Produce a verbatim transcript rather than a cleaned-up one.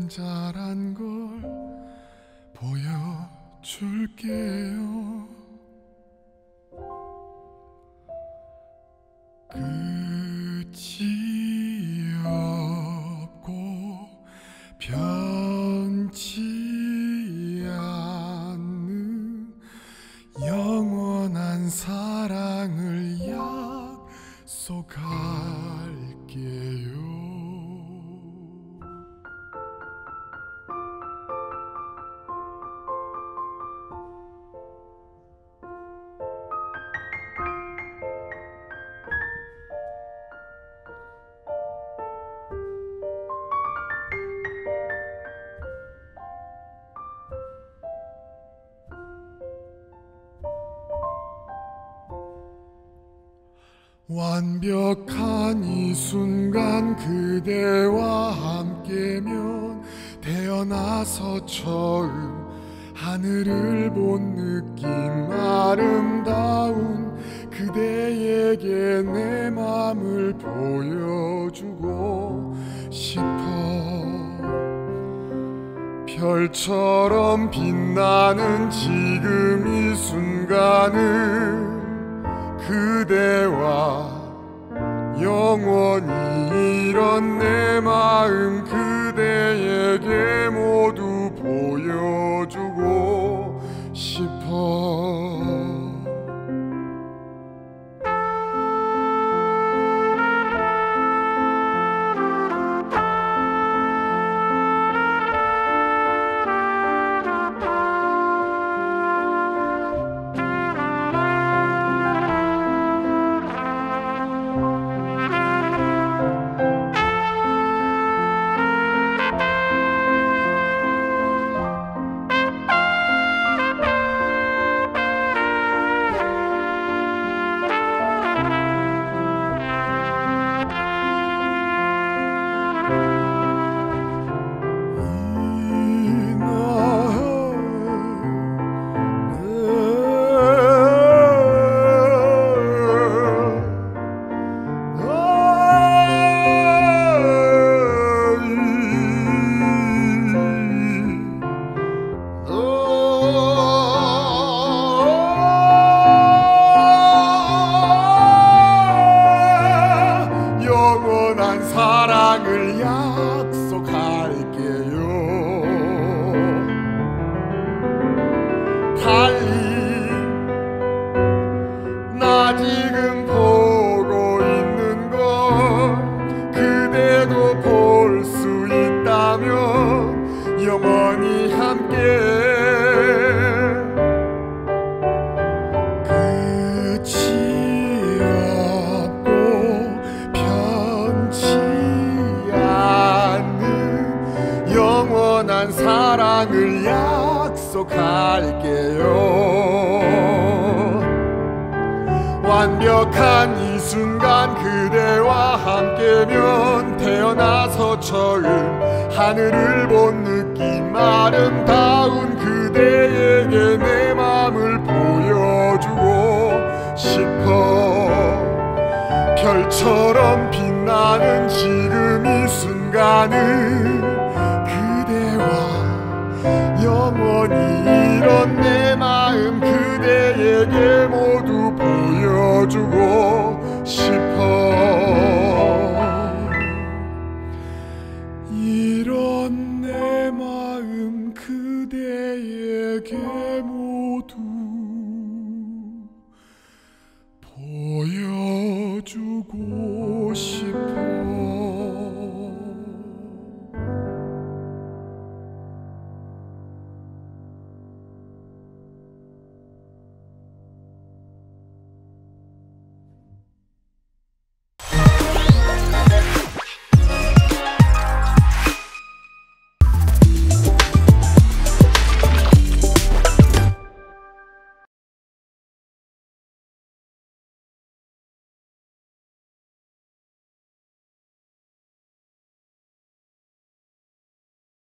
자란 걸 보여줄게요. 끝이 없고 변치 않는 영원한 사랑을 약속할게요. 완벽한 이 순간 그대와 함께면 태어나서 처음 하늘을 본 느낌, 아름다운 그대에게 내 맘을 보여주고 싶어. 별처럼 빛나는 지금 이 순간을 그대와 영원히 이런 내 마음 그대에게 모두 보여주고 싶어. 영원한 사랑을 약속할게요. 달리 나 지금 보고 있는 걸 그대도 볼 수 있다면 영원히 함께. 영원한 사랑을 약속할게요. 완벽한 이 순간 그대와 함께면 태어나서 처음 하늘을 본 느낌, 아름다운 그대에게 내 맘을 보여주고 싶어. 별처럼 빛나는 지금 이 순간을 영원히 이런 내 마음 그대에게 모두 보여주고 싶어. 이런 내 마음 그대에게 모두